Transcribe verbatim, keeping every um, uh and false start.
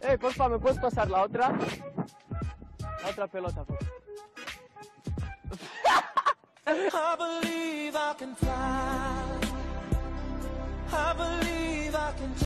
Eh, porfa, ¿me puedes pasar la otra? La otra pelota, por favor. I believe I can fly. I believe I can